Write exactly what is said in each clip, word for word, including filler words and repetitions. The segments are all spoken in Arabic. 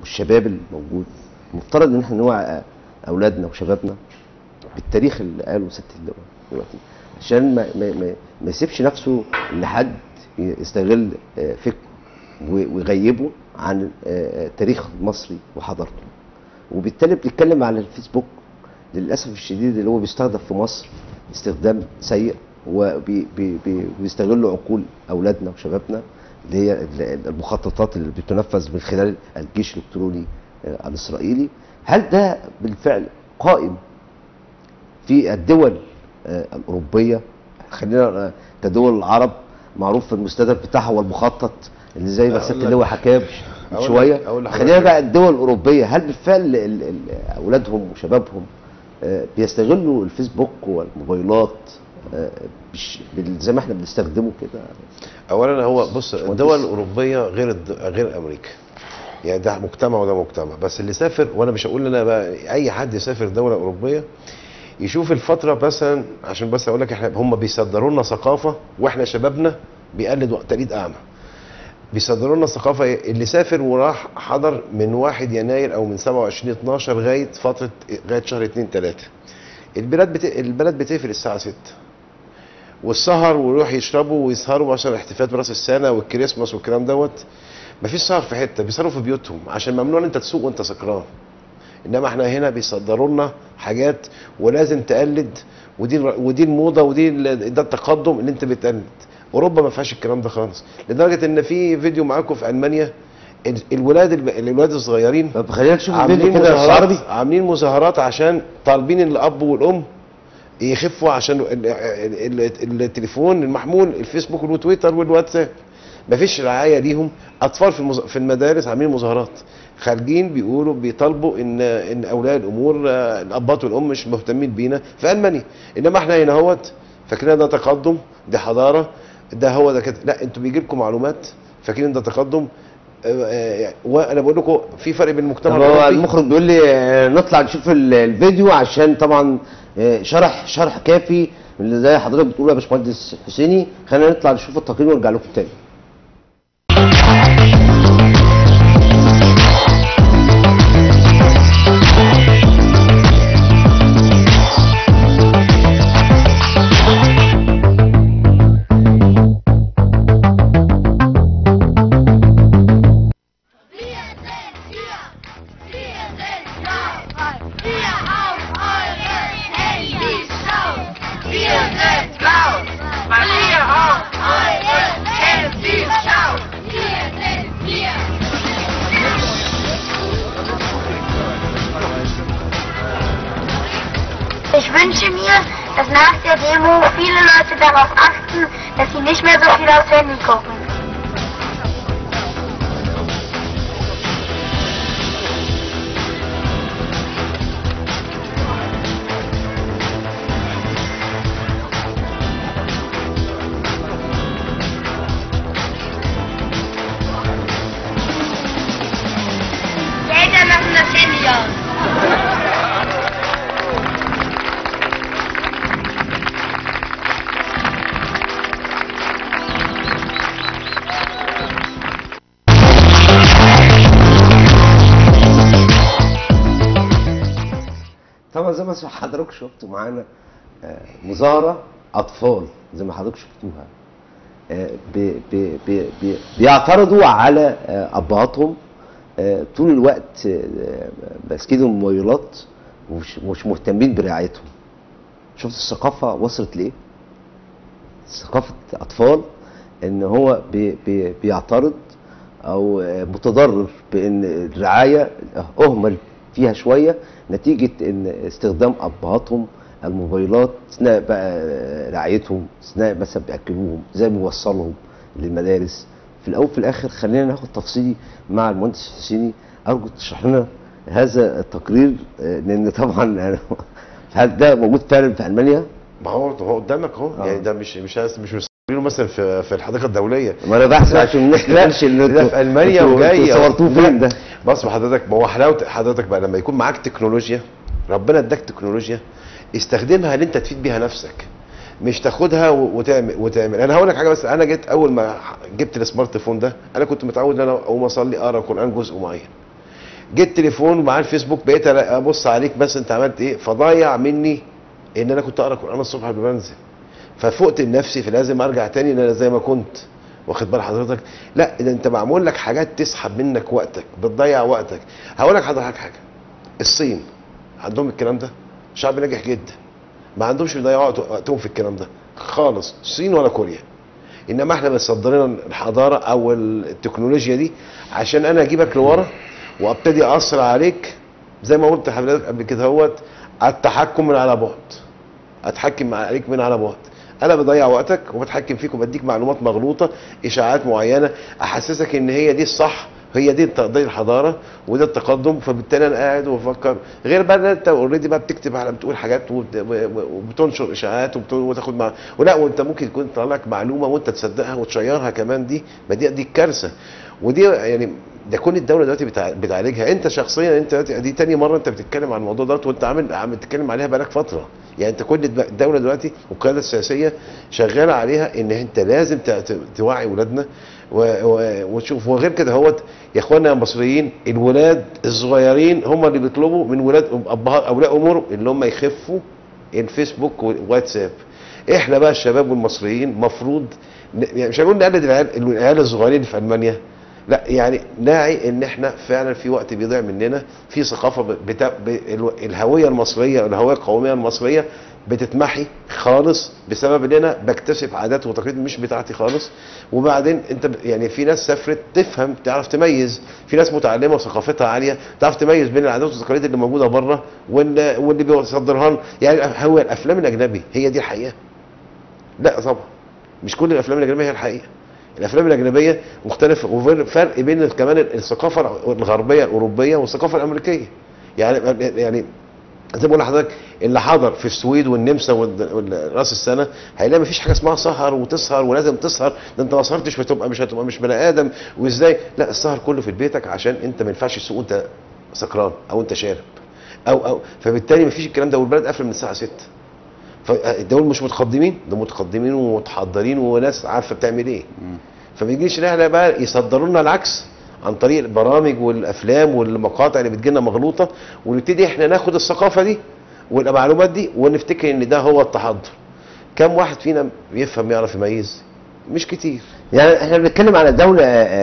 والشباب الموجود المفترض ان احنا نوعي اولادنا وشبابنا بالتاريخ اللي قاله ست اللواء دلوقتي، عشان ما ما ما, ما يسيبش نفسه ان حد يستغل فكره ويغيبه عن التاريخ المصري وحضارته. وبالتالي بنتكلم على الفيسبوك للاسف الشديد اللي هو بيستخدم في مصر استخدام سيء، وبيستغلوا عقول اولادنا وشبابنا اللي هي المخططات اللي بتنفذ من خلال الجيش الالكتروني الاسرائيلي. هل ده بالفعل قائم في الدول الاوروبيه؟ خلينا كدول العرب معروف المستهدف بتاعها والمخطط اللي زي ما سياده اللواء حكاه من شويه. خلينا بقى الدول الاوروبيه، هل بالفعل اولادهم وشبابهم بيستغلوا الفيسبوك والموبايلات زي ما احنا بنستخدمه كده؟ اولا هو بص، الدول الاوروبيه غير غير امريكا، يعني ده مجتمع وده مجتمع. بس اللي سافر، وانا مش هقول انا بقى اي حد يسافر دوله اوروبيه يشوف الفتره مثلا، عشان بس اقول لك احنا هم بيصدروا لنا ثقافه واحنا شبابنا بيقلد تقليد اعمى. بيصدروا لنا الثقافه. اللي سافر وراح حضر من واحد يناير او من سبعة وعشرين اتناشر لغايه فتره لغايه شهر اتنين تلاته، البلاد بت... البلد بتقفل الساعه ستة، والسهر ويروح يشربوا ويسهروا عشان الاحتفالات براس السنه والكريسماس والكلام دوت. مفيش سهر في حته، بيسهروا في بيوتهم عشان ممنوع ان انت تسوق وانت سكران. انما احنا هنا بيصدروا لنا حاجات ولازم تقلد، ودي ودي الموضه ودي ده التقدم اللي انت بتقلد. اوروبا ما فيهاش الكلام ده خالص، لدرجه ان في فيديو معاكم في المانيا الولاد الولاد الصغيرين. طب خلينا نشوف الفيديو كده عربي. عاملين مظاهرات عشان طالبين الاب والام يخفوا عشان التليفون المحمول، الفيسبوك والتويتر والواتساب مفيش رعايه ليهم. اطفال في في المدارس عاملين مظاهرات، خارجين بيقولوا بيطالبوا ان ان اولياء الامور الابات والام مش مهتمين بينا في المانيا. انما احنا هنا اهوت فاكرين ده تقدم، ده حضاره، ده هو ده كده. لا، انتوا بيجي لكم معلومات فاكرين ده تقدم. وانا بقول لكم في فرق بين المجتمع الاوروبي. هو المخرج بيقول لي نطلع نشوف الفيديو عشان طبعا شرح شرح كافي اللي زي حضرتك بتقول يا باشمهندس حسيني. خلينا نطلع نشوف التقرير ونرجع لكم تاني. Ich wünsche mir, dass nach der Demo viele Leute darauf achten, dass sie nicht mehr so viel aufs Handy gucken. Die Eltern lassen das Handy aus. طبعا زي ما حضرتك شفتوا معانا مظاهره اطفال زي ما حضرتك شفتوها بي بي بي بي بيعترضوا على ابهاتهم طول الوقت ماسكين الموبايلات ومش مهتمين برعايتهم. شفت الثقافه وصلت لايه؟ ثقافه اطفال ان هو بي بي بيعترض او متضرر بان الرعايه اهمل فيها شويه نتيجه ان استخدام ابهاتهم الموبايلات اثناء بقى رعايتهم، اثناء مثلا بياكلوهم، زي ما بيوصلهم للمدارس. في الاول في الاخر خلينا ناخد تفصيلي مع المهندس حسيني. ارجو تشرح لنا هذا التقرير لان طبعا هل ده موجود فعلا في المانيا؟ ما هو هو قدامك اهو. يعني ده مش مش مش مصورينه مثلا في في الحديقه الدوليه. ما انا بحث عشان الناس تلاقيش ان ده في المانيا وجاي صورتوه فين ده؟ بص حضرتك، ما هو حلاوه حضرتك بقى لما يكون معاك تكنولوجيا، ربنا اداك تكنولوجيا استخدمها ان انت تفيد بيها نفسك، مش تاخدها وتعمل وتعمل. انا هقول لك حاجه بس، انا جيت اول ما جبت السمارت فون ده انا كنت متعود ان انا اقوم اصلي اقرا قران جزء معين. جيت تليفون مع الفيسبوك بقيت ابص عليك بس انت عملت ايه، فضيع مني ان انا كنت اقرا قران الصبح قبل ما انزل، ففقت لنفسي فلازم ارجع تاني ان انا زي ما كنت. واخد بال حضرتك؟ لا ده انت معمول لك حاجات تسحب منك وقتك، بتضيع وقتك. هقول لك حضرتك حاجه، الصين عندهم الكلام ده، شعب ناجح جدا، ما عندهمش بيضيعوا وقتهم في الكلام ده خالص، الصين ولا كوريا. انما احنا بنصدر لنا الحضاره او التكنولوجيا دي عشان انا اجيبك لورا وابتدي اثر عليك، زي ما قلت لحضرتك قبل كده اهوت، التحكم من على بعد، اتحكم عليك من على بعد. انا بضيع وقتك وبتحكم فيك وبديك معلومات مغلوطه، اشاعات معينه، احسسك ان هي دي الصح، هي دي دي الحضاره وده التقدم. فبالتالي انا قاعد وبفكر، غير بقى ان انت اوريدي بقى بتكتب على بتقول حاجات وبتنشر اشاعات وتاخد مع، ولا وانت ممكن يكون طلع لك معلومه وانت تصدقها وتشيرها كمان. دي ما دي دي الكارثه. ودي يعني ده كل الدوله دلوقتي بتعالجها. انت شخصيا انت دي تاني مره انت بتتكلم عن الموضوع ده، وانت عامل عم بتتكلم عليها بقالك فتره. يعني انت كل الدوله دلوقتي والقياده السياسيه شغاله عليها ان انت لازم توعي ولادنا وتشوف. وغير كده هوت يا اخوانا المصريين، الولاد الصغيرين هم اللي بيطلبوا من ولاد ابهات اولياء امور اللي هم يخفوا الفيسبوك والواتساب. احنا بقى الشباب والمصريين مفروض يعني مش هنقول نقلد العيال العيال الصغيرين في المانيا، لا يعني ناعي ان احنا فعلا في وقت بيضيع مننا في ثقافه بتا... الهويه المصريه الهويه القوميه المصريه بتتمحي خالص بسبب ان انا بكتسب عادات وتقاليد مش بتاعتي خالص. وبعدين انت يعني في ناس سافرت تفهم تعرف تميز، في ناس متعلمه وثقافتها عاليه تعرف تميز بين العادات والتقاليد اللي موجوده بره واللي, واللي بيصدرها لنا. يعني هو الافلام الاجنبي هي دي الحقيقه؟ لا طبعا مش كل الافلام الاجنبيه هي الحقيقه. الافلام الاجنبيه مختلفه، وفرق بين كمان الثقافه الغربيه الاوروبيه والثقافه الامريكيه. يعني يعني زي ما بقول لحضرتك، اللي حضر في السويد والنمسا وراس السنه هيلاقي مفيش حاجه اسمها سهر وتسهر ولازم تسهر، ده انت ما سهرتش بتبقى مش هتبقى مش بني ادم وازاي. لا السهر كله في بيتك عشان انت ما ينفعش تسوق وانت سكران او انت شارب او او فبالتالي مفيش الكلام ده، والبلد قافله من الساعه ستة. فدول مش متقدمين، ده متقدمين ومتحضرين وناس عارفه بتعمل ايه. فما يجيش احنا بقى يصدروا لنا العكس عن طريق البرامج والافلام والمقاطع اللي بتجيلنا مغلوطه، ونبتدي احنا ناخد الثقافه دي والمعلومات دي ونفتكر ان ده هو التحضر. كم واحد فينا بيفهم يعرف يميز؟ مش كتير. يعني احنا بنتكلم على دوله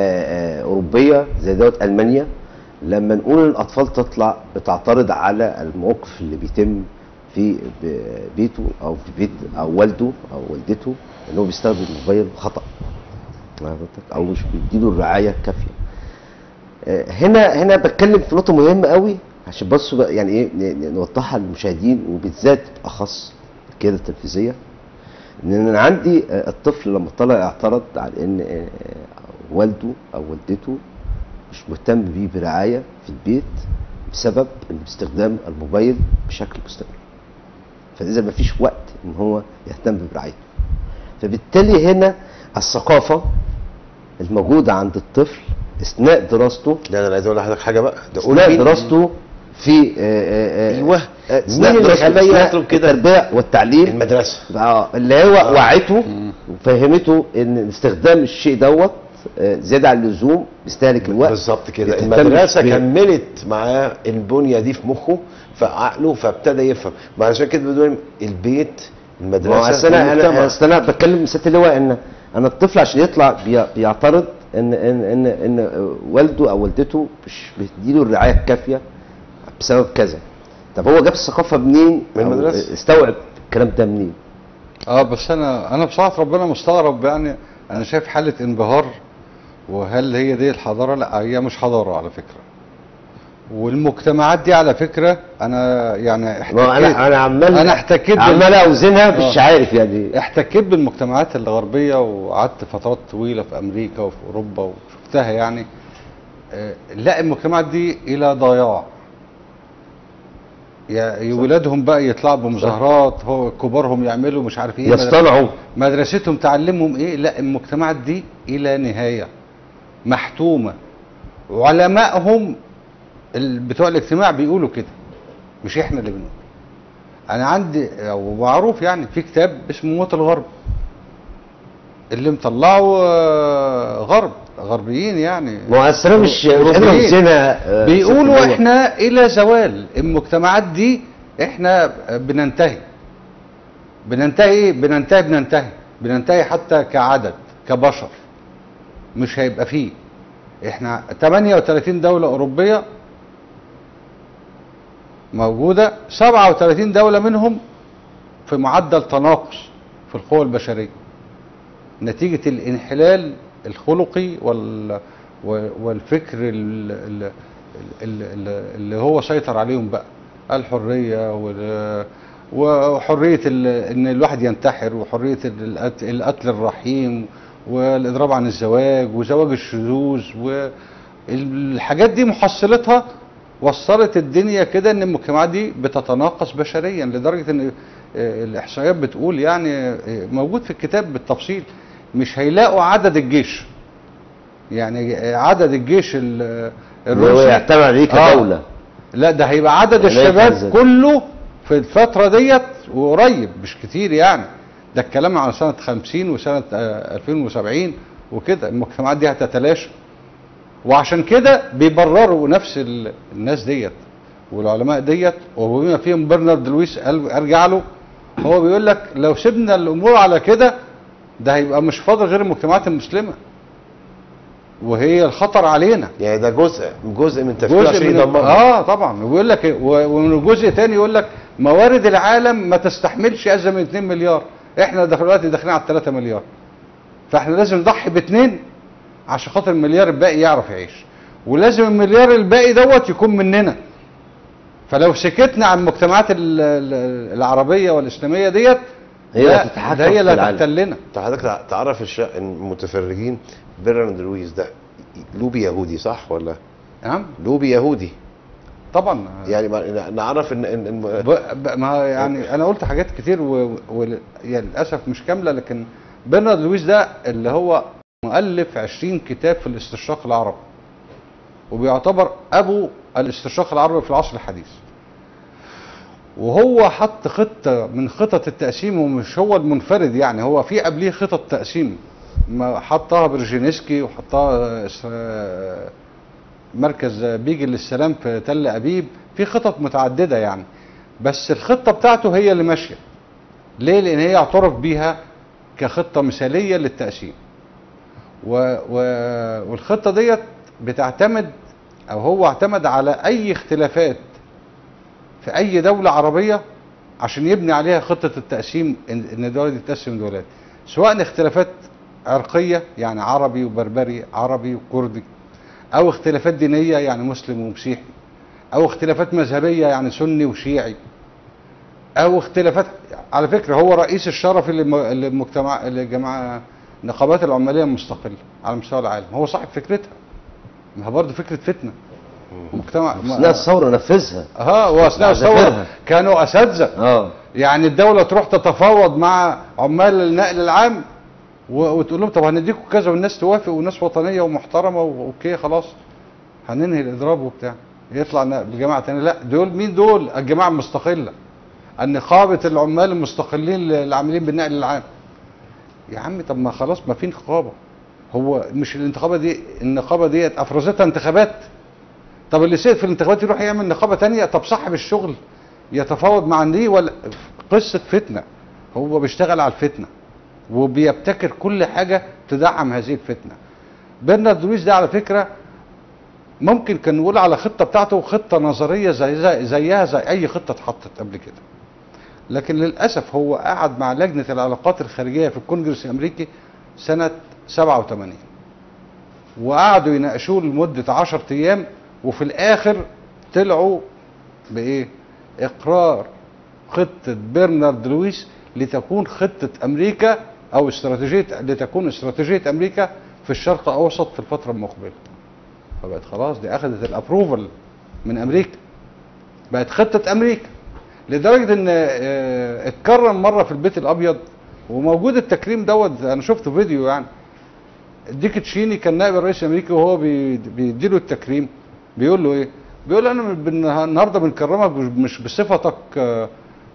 اوروبيه زي دوله المانيا، لما نقول الاطفال تطلع بتعترض على الموقف اللي بيتم في بيته او في بيت او والده او والدته، ان هو بيستخدم الموبايل خطا او مش بيديله الرعايه الكافيه. هنا هنا بتكلم في نقطه مهمه قوي عشان بس يعني ايه نوضحها للمشاهدين وبالذات اخص القياده التنفيذيه، ان انا عندي الطفل لما طلع اعترض على ان والده او والدته مش مهتم بيه برعايه في البيت بسبب ان استخدام الموبايل بشكل مستمر، فاذا ما فيش وقت ان هو يهتم برعايته. فبالتالي هنا الثقافه الموجوده عند الطفل اثناء دراسته، ده انا عايز اقول لحضرتك حاجه بقى، ده اثناء دراسته في ايوه اثناء دراسته كده التربيه والتعليم المدرسه اه اللي هو آه. وعته وفهمته ان استخدام الشيء دوت زياده عن اللزوم بيستهلك الوقت بالظبط كده. المدرسه كملت معاه البنيه دي في مخه في عقله، فابتدى يفهم. عشان كده بنقول البيت المدرسه انا انا انا بتكلم ست اللواء ان انا الطفل عشان يطلع بيعترض ان ان ان ان والده او والدته مش بيديله الرعايه الكافيه بسبب كذا. طب هو جاب الثقافه منين؟ من المدرسه. استوعب الكلام ده منين؟ اه بس انا انا بصراحه ربنا مستغرب، يعني انا شايف حاله انبهار. وهل هي دي الحضاره؟ لا هي مش حضاره على فكره. والمجتمعات دي على فكره انا يعني احتكيت انا انا عمال انا احتكيت عمال اوزنها مش عارف يعني. احتكيت بالمجتمعات الغربيه وقعدت فترات طويله في امريكا وفي اوروبا وشفتها يعني. لا المجتمعات دي الى ضياع. يا ولادهم بقى يطلعوا بمظاهرات، هو كبارهم يعملوا مش عارف ايه، يصطنعوا مدرستهم تعلمهم ايه. لا المجتمعات دي الى نهايه محتومه، وعلمائهم بتوع الاجتماع بيقولوا كده مش احنا اللي بنقول. انا عندي ومعروف يعني في كتاب اسمه موت الغرب اللي مطلعه غرب غربيين يعني مؤثرة مش مش قادر أوروبيين. أوزنها. آه، بيقولوا ست دول. احنا الى زوال المجتمعات دي، احنا بننتهي بننتهي ايه بننتهي بننتهي بننتهي حتى كعدد كبشر، مش هيبقى فيه. احنا ثمانية وثلاثين دولة اوروبية موجودة، سبعة وثلاثين دولة منهم في معدل تناقص في القوى البشرية نتيجة الانحلال الخلقي وال والفكر ال- ال- ال- ال- اللي هو سيطر عليهم بقى، الحرية وال- وحرية ال- ان الواحد ينتحر، وحرية القت- القتل الرحيم، والاضراب عن الزواج، وزواج الشذوذ، والحاجات دي محصلتها وصلت الدنيا كده ان المجتمعات دي بتتناقص بشريا، لدرجة ان آه، الاحصائيات بتقول يعني آه، موجود في الكتاب بالتفصيل، مش هيلاقوا عدد الجيش، يعني آه، عدد الجيش ال- اللي هو الروسي يعتمد عليه آه، كدولة. لا ده هيبقى عدد يعني الشباب يفرز- كله في الفترة ديت، وقريب مش كتير يعني، ده الكلام عن سنة خمسين وسنة آه، ألفين وسبعين وكده، المجتمعات دي هتتلاشى. وعشان كده بيبرروا نفس ال- الناس ديت والعلماء ديت، وبما فيهم برنارد لويس قال ارجع له، هو بيقول لك لو سيبنا الامور على كده ده هيبقى مش فاضل غير المجتمعات المسلمة، وهي الخطر علينا. يعني ده جزء جزء من تفكير جزء عشان من يدمرنا. اه طبعا، ويقول لك و- ومن جزء تاني يقول لك موارد العالم ما تستحملش ازيد من اتنين مليار، احنا دلوقتي داخلين على تلاتة مليار، فاحنا لازم نضحي باتنين عشان خاطر المليار الباقي يعرف يعيش، ولازم المليار الباقي دوت يكون مننا. فلو سكتنا عن المجتمعات ال- ال- العربيه والاسلاميه ديت، هي لا، اللي هتتحكم ده هي في اللي العالم. هتحتلنا. انت حضرتك تعرف الش- المتفرجين برنارد لويس ده لوبي يهودي صح ولا؟ نعم لوبي يهودي طبعا. يعني ما- نعرف ان ان ان ب... ب... ما يعني انا قلت حاجات كتير و... و... يعني للاسف مش كامله، لكن برنارد لويس ده اللي هو مؤلف عشرين كتاب في الاستشراق العربي، وبيعتبر ابو الاستشراق العربي في العصر الحديث. وهو حط خطه من خطط التقسيم، ومش هو المنفرد يعني، هو في قبليه خطط تقسيم ما حطها برجينسكي، وحطها اس- مركز بيجي للسلام في تل ابيب، في خطط متعدده يعني، بس الخطه بتاعته هي اللي ماشيه. ليه؟ لان هي اعترف بيها كخطه مثاليه للتقسيم. و... و... والخطه ديت بتعتمد، او هو اعتمد على اي اختلافات في اي دوله عربيه عشان يبني عليها خطه التقسيم، ان إن الدوله دي تتقسم دولات، سواء اختلافات عرقيه يعني عربي وبربري، عربي وكردي، او اختلافات دينيه يعني مسلم ومسيحي، او اختلافات مذهبيه يعني سني وشيعي، او اختلافات. على فكره هو رئيس الشرفي للم- للمجتمع لجماعه نقابات العماليه المستقله على مستوى العالم، هو صاحب فكرتها. ما هو برضه فكره فتنه مجتمع اثناء الثوره نفذها. اه واثناء الثوره ذاكرها. كانوا اساتذه. اه يعني الدوله تروح تتفاوض مع عمال النقل العام و- وتقول لهم طب هنديكم كذا، والناس توافق، وناس وطنيه ومحترمه واوكي خلاص هننهي الاضراب وبتاع، يطلع ن- بجماعه تانية، لا دول مين دول؟ الجماعه المستقله، النقابه العمال المستقلين اللي عاملين بالنقل العام. يا عم طب ما خلاص ما في نقابه، هو مش الانتخابه دي النقابه ديت افرزتها انتخابات؟ طب اللي سيد في الانتخابات يروح يعمل نقابه تانية؟ طب صاحب الشغل يتفاوض مع دي ولا؟ قصه فتنه، هو بيشتغل على الفتنه وبيبتكر كل حاجه تدعم هذه الفتنه. برنارد لويس ده على فكره ممكن كان نقول على خطه بتاعته خطه نظريه زي زي زيها زي اي خطه اتحطت قبل كده، لكن للاسف هو قعد مع لجنه العلاقات الخارجيه في الكونجرس الامريكي سنه سبعة وثمانين، وقعدوا يناقشوه لمده عشرة ايام، وفي الاخر طلعوا بايه؟ اقرار خطه برنارد لويس لتكون خطه امريكا، او استراتيجيه لتكون استراتيجيه امريكا في الشرق الاوسط في الفتره المقبله. فبقت خلاص دي اخذت الابروفل من امريكا، بقت خطه امريكا، لدرجه ان آه، اتكرم مره في البيت الابيض، وموجود التكريم دوت، انا شفته فيديو يعني. ديك تشيني كان نائب الرئيس الامريكي، وهو بي- بيديله التكريم بيقول له ايه؟ بيقول له انا بن- النهارده بنكرمك مش بصفتك آه،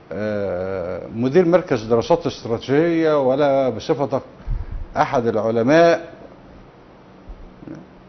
آه، مدير مركز دراسات استراتيجيه، ولا بصفتك احد العلماء،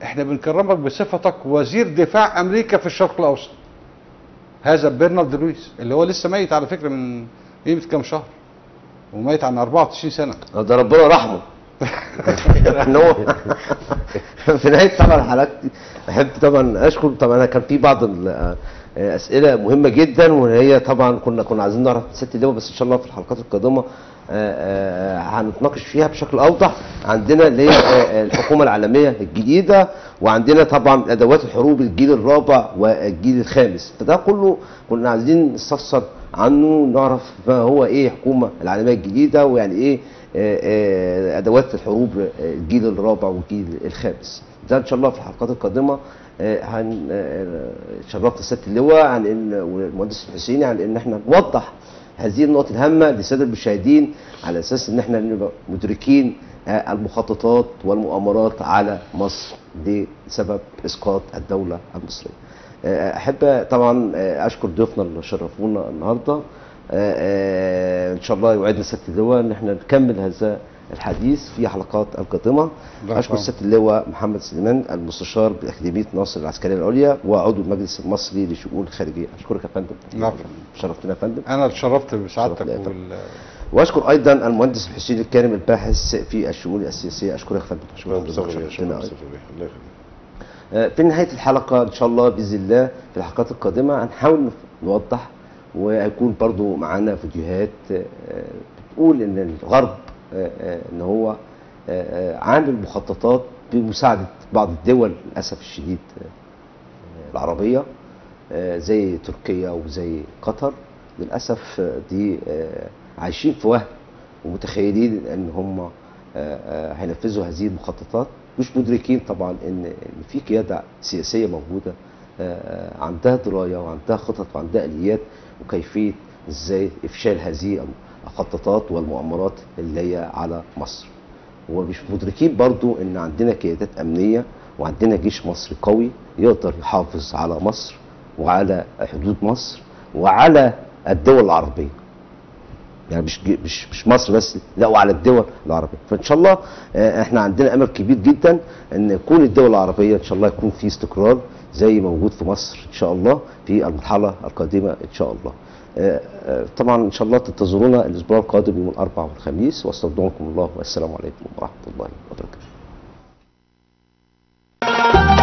احنا بنكرمك بصفتك وزير دفاع امريكا في الشرق الاوسط. هذا برنارد لويس اللي هو لسه ميت على فكره من قيمه كام شهر، وميت عن أربعة وتسعين سنه. ده ربنا رحمه. ان هو في نهايه طبعا حلقتي احب طبعا اشكر. طبعا انا كان في بعض الاسئله مهمه جدا، وهي طبعا كنا كنا عايزين نعرف ست اللواء، بس ان شاء الله في الحلقات القادمه هنتناقش فيها بشكل اوضح. عندنا اللي هي الحكومه العالميه الجديده، وعندنا طبعا ادوات الحروب الجيل الرابع والجيل الخامس. فده كله كنا عايزين نستفسر عنه، نعرف ما هو ايه الحكومه العالميه الجديده، ويعني ايه ادوات الحروب الجيل الرابع والجيل الخامس. ده ان شاء الله في الحلقات القادمه هن شرفت السياده اللواء عن ان والمهندس الحسيني عن ان احنا نوضح هذه النقط الهامه للساده المشاهدين، على اساس ان احنا نبقى مدركين المخططات والمؤامرات على مصر بسبب اسقاط الدوله المصريه. احب طبعا اشكر ضيوفنا اللي شرفونا النهارده. ان شاء الله يوعدنا سياده اللواء ان احنا نكمل هذا الحديث في حلقات القادمه. اشكر سياده اللواء محمد سليمان المستشار باكاديميه ناصر العسكريه العليا وعضو المجلس المصري لشؤون الخارجيه. اشكرك يا فندم. نعم. شرفتنا يا فندم. انا اتشرفت بسعادتك. وال... واشكر ايضا المهندس الحسين الكارم الباحث في الشؤون السياسيه. اشكرك يا فندم. شكرا. شكرا. في نهايه الحلقه ان شاء الله باذن الله في الحلقات القادمه هنحاول نوضح، وهيكون برضو معانا فيديوهات بتقول ان الغرب ان هو عامل مخططات بمساعده بعض الدول للاسف الشديد العربيه زي تركيا وزي قطر. للاسف دي عايشين في وهم ومتخيلين ان هم هينفذوا هذه المخططات، مش مدركين طبعا ان في قياده سياسيه موجوده عندها درايه وعندها خطط وعندها اليات وكيفيه ازاي افشال هذه الخططات والمؤامرات اللي هي على مصر. ومش مدركين برضو ان عندنا قيادات امنيه وعندنا جيش مصري قوي يقدر يحافظ على مصر وعلى حدود مصر وعلى الدول العربيه. يعني مش مش مش مصر بس، لا وعلى الدول العربيه. فان شاء الله احنا عندنا امل كبير جدا ان كل الدول العربيه ان شاء الله يكون في استقرار زي موجود في مصر ان شاء الله في المرحله القادمه ان شاء الله. طبعا ان شاء الله تنتظرونا الاسبوع القادم يوم الاربعاء والخميس، واستودعكم الله والسلام عليكم ورحمه الله وبركاته.